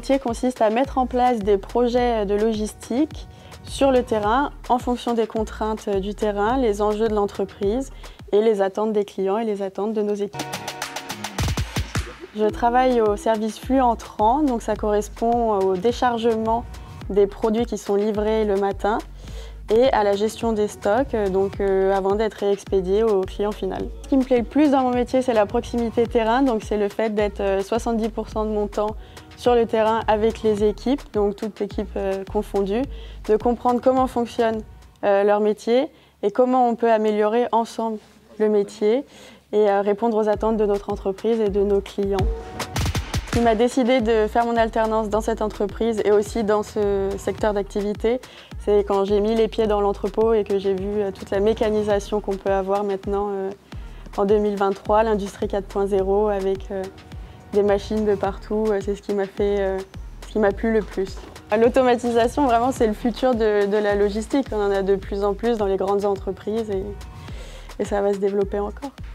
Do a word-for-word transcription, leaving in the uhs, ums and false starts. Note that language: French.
métier consiste à mettre en place des projets de logistique sur le terrain en fonction des contraintes du terrain, les enjeux de l'entreprise et les attentes des clients et les attentes de nos équipes. Je travaille au service flux entrant, donc ça correspond au déchargement des produits qui sont livrés le matin et à la gestion des stocks, donc euh, avant d'être réexpédiés au client final. Ce qui me plaît le plus dans mon métier, c'est la proximité terrain, donc c'est le fait d'être soixante-dix pour cent de mon temps sur le terrain avec les équipes, donc toutes équipes euh, confondues, de comprendre comment fonctionne euh, leur métier et comment on peut améliorer ensemble le métier et euh, répondre aux attentes de notre entreprise et de nos clients. Ce qui m'a décidé de faire mon alternance dans cette entreprise et aussi dans ce secteur d'activité, c'est quand j'ai mis les pieds dans l'entrepôt et que j'ai vu toute la mécanisation qu'on peut avoir maintenant euh, en deux mille vingt-trois, l'industrie quatre point zéro avec euh, des machines de partout, c'est ce qui m'a fait, euh, ce qui m'a plu le plus. L'automatisation, vraiment, c'est le futur de, de la logistique. On en a de plus en plus dans les grandes entreprises et, et ça va se développer encore.